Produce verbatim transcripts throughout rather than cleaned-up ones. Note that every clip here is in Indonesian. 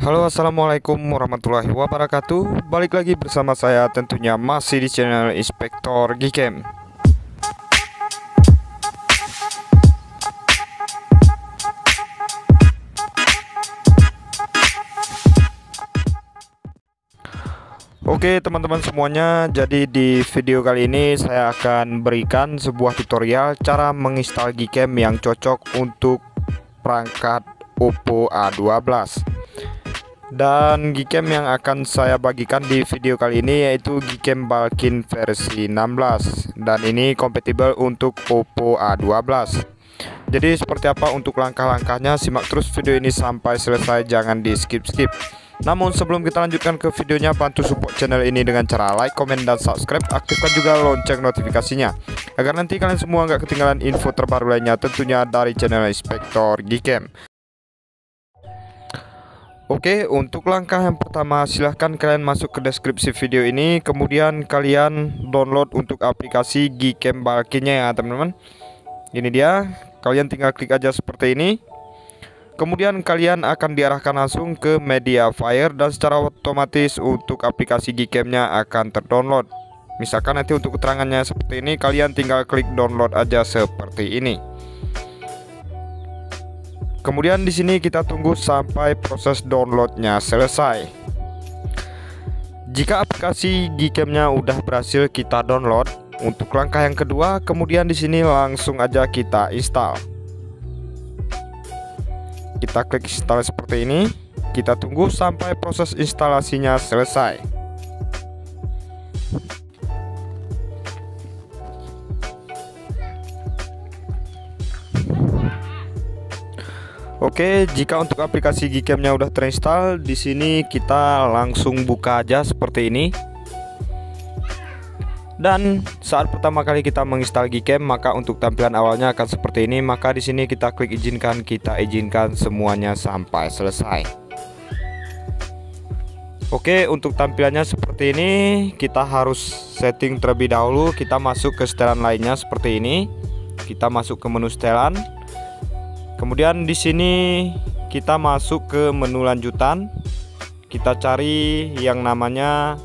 Halo, assalamualaikum warahmatullahi wabarakatuh. Balik lagi bersama saya, tentunya masih di channel Inspektor Gcam. Oke teman-teman semuanya, jadi di video kali ini saya akan berikan sebuah tutorial cara menginstal Gcam yang cocok untuk perangkat Oppo A dua belas. Dan Gcam yang akan saya bagikan di video kali ini yaitu Gcam Balkin versi enam belas, dan ini kompatibel untuk Oppo A dua belas. Jadi seperti apa untuk langkah-langkahnya, simak terus video ini sampai selesai, jangan di skip-skip. Namun sebelum kita lanjutkan ke videonya, bantu support channel ini dengan cara like, komen, dan subscribe. Aktifkan juga lonceng notifikasinya agar nanti kalian semua nggak ketinggalan info terbaru lainnya, tentunya dari channel Inspektor Gcam. Oke, untuk langkah yang pertama, silahkan kalian masuk ke deskripsi video ini, kemudian kalian download untuk aplikasi Gcam Balkinnya ya teman-teman. Ini dia, kalian tinggal klik aja seperti ini. Kemudian kalian akan diarahkan langsung ke Mediafire, dan secara otomatis untuk aplikasi Gcamnya akan terdownload. Misalkan nanti untuk keterangannya seperti ini, kalian tinggal klik download aja seperti ini. Kemudian di sini kita tunggu sampai proses downloadnya selesai. Jika aplikasi Gcamnya udah berhasil kita download, untuk langkah yang kedua, kemudian di sini langsung aja kita install. Kita klik install seperti ini. Kita tunggu sampai proses instalasinya selesai. Oke, jika untuk aplikasi Gcamnya udah terinstall, di sini kita langsung buka aja seperti ini. Dan saat pertama kali kita menginstal Gcam, maka untuk tampilan awalnya akan seperti ini. Maka di sini kita klik izinkan, kita izinkan semuanya sampai selesai. Oke, untuk tampilannya seperti ini, kita harus setting terlebih dahulu. Kita masuk ke setelan lainnya seperti ini. Kita masuk ke menu setelan. Kemudian di sini kita masuk ke menu lanjutan. Kita cari yang namanya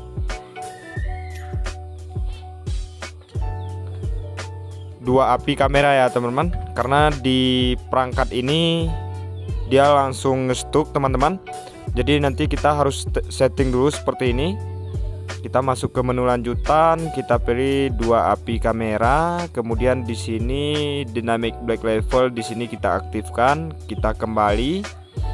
dua A P I kamera ya teman-teman, karena di perangkat ini dia langsung ngestuk teman-teman. Jadi nanti kita harus setting dulu seperti ini. Kita masuk ke menu lanjutan, kita pilih dua A P I kamera, kemudian di sini dynamic black level di sini kita aktifkan, kita kembali.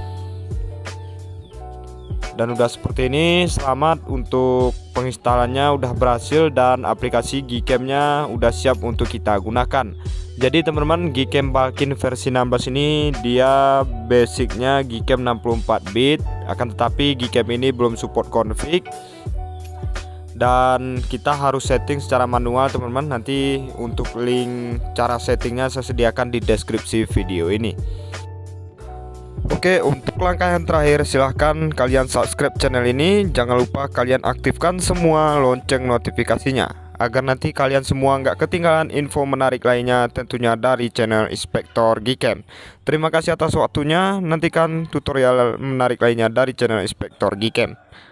Dan udah seperti ini. Selamat untuk penginstalannya udah berhasil dan aplikasi Gcamnya udah siap untuk kita gunakan. Jadi teman-teman, Gcam Balkin versi enam belas ini dia basicnya Gcam enam puluh empat bit, akan tetapi Gcam ini belum support config, dan kita harus setting secara manual teman-teman. Nanti untuk link cara settingnya saya sediakan di deskripsi video ini. Oke, untuk langkah yang terakhir, silahkan kalian subscribe channel ini. Jangan lupa kalian aktifkan semua lonceng notifikasinya agar nanti kalian semua nggak ketinggalan info menarik lainnya, tentunya dari channel Inspektor Gcam. Terima kasih atas waktunya. Nantikan tutorial menarik lainnya dari channel Inspektor Gcam.